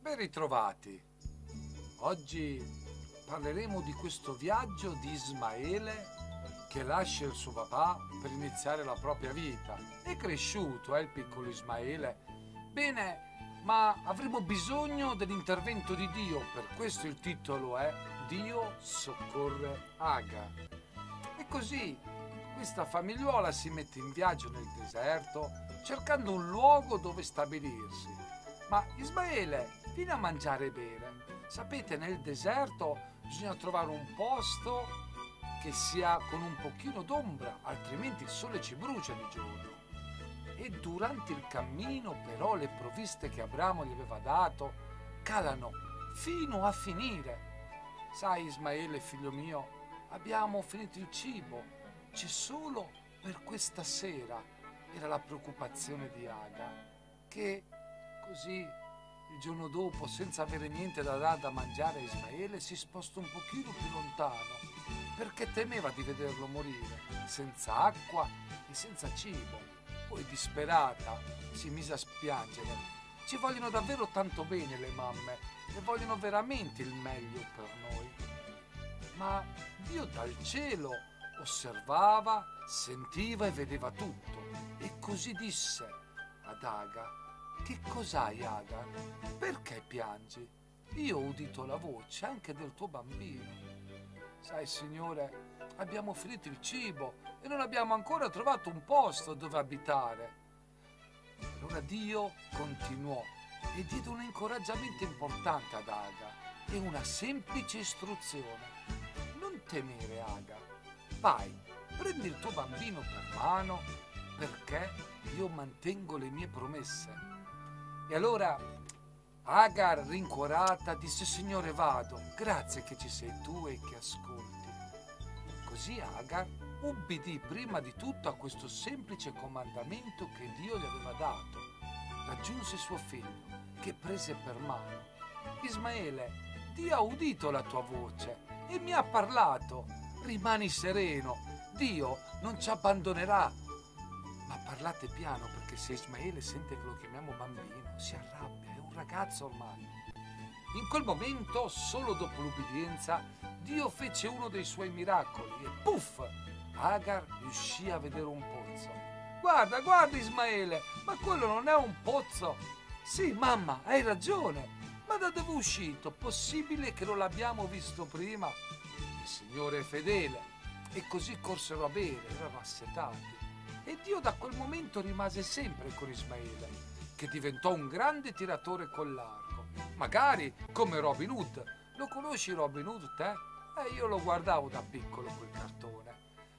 Ben ritrovati. Oggi parleremo di questo viaggio di Ismaele che lascia il suo papà per iniziare la propria vita. È cresciuto, il piccolo Ismaele. Bene, ma avremo bisogno dell'intervento di Dio, per questo il titolo è Dio soccorre Agar. E così questa famigliuola si mette in viaggio nel deserto cercando un luogo dove stabilirsi. Ma Ismaele viene a mangiare e bere. Sapete, nel deserto bisogna trovare un posto che sia con un pochino d'ombra, altrimenti il sole ci brucia di giorno. E durante il cammino però le provviste che Abramo gli aveva dato calano fino a finire. Sai Ismaele, figlio mio, abbiamo finito il cibo, c'è solo per questa sera. Era la preoccupazione di Agar, che così il giorno dopo, senza avere niente da dare da mangiare a Ismaele, si sposta un pochino più lontano, perché temeva di vederlo morire, senza acqua e senza cibo. Poi, disperata, si mise a piangere. Ci vogliono davvero tanto bene le mamme e vogliono veramente il meglio per noi. Ma Dio dal cielo osservava, sentiva e vedeva tutto. E così disse ad Agar: che cos'hai, Agar? Perché piangi? Io ho udito la voce anche del tuo bambino. Sai, Signore, abbiamo finito il cibo e non abbiamo ancora trovato un posto dove abitare. Allora Dio continuò e diede un incoraggiamento importante ad Agar e una semplice istruzione. Non temere, Agar. Vai, prendi il tuo bambino per mano, perché io mantengo le mie promesse. E allora Agar, rincuorata, disse: Signore, vado, grazie che ci sei tu e che ascolti. Così Agar ubbidì prima di tutto a questo semplice comandamento che Dio gli aveva dato. Raggiunse suo figlio, che prese per mano. Ismaele, Dio ha udito la tua voce e mi ha parlato. Rimani sereno, Dio non ci abbandonerà. Ma parlate piano, perché se Ismaele sente che lo chiamiamo bambino si arrabbia, è un ragazzo ormai. In quel momento, solo dopo l'ubbidienza, Dio fece uno dei suoi miracoli e puff! Agar riuscì a vedere un pozzo. Guarda, guarda Ismaele, ma quello non è un pozzo? Sì, mamma, hai ragione, ma da dove è uscito? Possibile che non l'abbiamo visto prima? Il Signore è fedele. E così corsero a bere, erano assetati. E Dio da quel momento rimase sempre con Ismaele, che diventò un grande tiratore con l'arco. Magari come Robin Hood. Lo conosci Robin Hood, te? Io lo guardavo da piccolo quel cartone.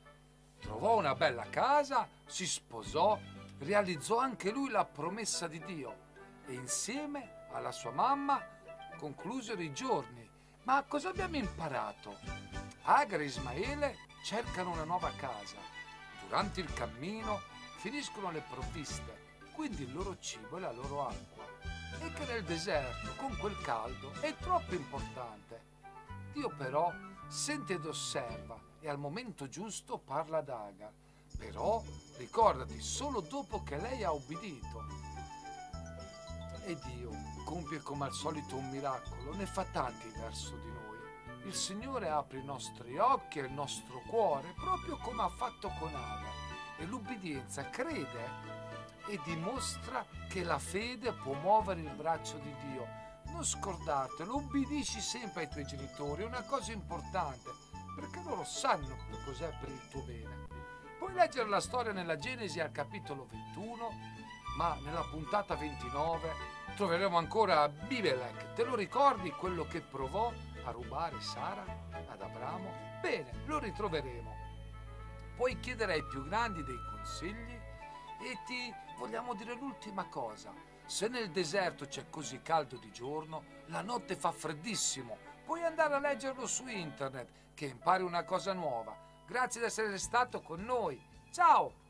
Trovò una bella casa, si sposò, realizzò anche lui la promessa di Dio e insieme alla sua mamma conclusero i giorni. Ma cosa abbiamo imparato? Agar e Ismaele cercano una nuova casa. Durante il cammino finiscono le provviste, quindi il loro cibo e la loro acqua. E che nel deserto, con quel caldo, è troppo importante. Dio però sente ed osserva e al momento giusto parla ad Agar. Però ricordati, solo dopo che lei ha ubbidito. E Dio compie come al solito un miracolo, ne fa tanti verso di noi. Il Signore apre i nostri occhi e il nostro cuore, proprio come ha fatto con Agar. E l'ubbidienza crede e dimostra che la fede può muovere il braccio di Dio. Non scordatelo, ubbidisci sempre ai tuoi genitori, è una cosa importante, perché loro sanno cos'è per il tuo bene. Puoi leggere la storia nella Genesi al capitolo 21, ma nella puntata 29 troveremo ancora Abimelech. Te lo ricordi quello che provò a rubare Sara ad Abramo? Bene, lo ritroveremo. Puoi chiedere ai più grandi dei consigli e ti vogliamo dire l'ultima cosa. Se nel deserto c'è così caldo di giorno, la notte fa freddissimo. Puoi andare a leggerlo su internet, che impari una cosa nuova. Grazie di essere stato con noi. Ciao!